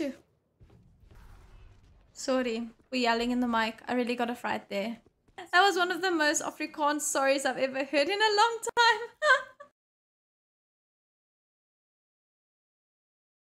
you. Sorry for yelling in the mic. I really got a fright there. That was one of the most Afrikaans sorries I've ever heard in a long time.